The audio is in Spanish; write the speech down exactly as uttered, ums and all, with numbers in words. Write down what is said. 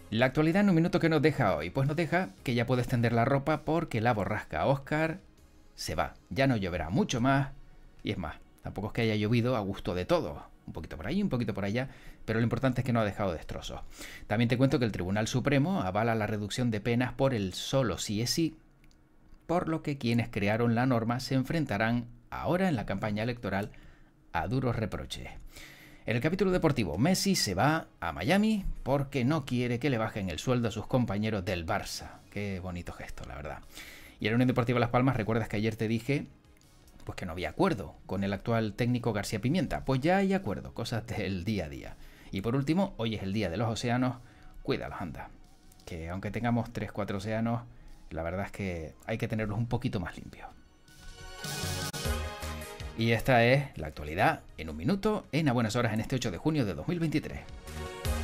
La actualidad en un minuto que nos deja hoy. Pues nos deja que ya puede extender la ropa porque la borrasca Oscar se va. Ya no lloverá mucho más. Y es más, tampoco es que haya llovido a gusto de todos. Un poquito por ahí, un poquito por allá. Pero lo importante es que no ha dejado destrozos. También te cuento que el Tribunal Supremo avala la reducción de penas por el solo sí es sí. Por lo que quienes crearon la norma se enfrentarán ahora en la campaña electoral a duros reproches. En el capítulo deportivo, Messi se va a Miami porque no quiere que le bajen el sueldo a sus compañeros del Barça. Qué bonito gesto, la verdad. Y en la Unión Deportiva Las Palmas, recuerdas que ayer te dije pues que no había acuerdo con el actual técnico García Pimienta. Pues ya hay acuerdo, cosas del día a día. Y por último, hoy es el día de los océanos, cuídalos, anda. Que aunque tengamos tres cuatro océanos, la verdad es que hay que tenerlos un poquito más limpios. Y esta es la actualidad en un minuto, en A Buenas Horas, en este ocho de junio de dos mil veintitrés.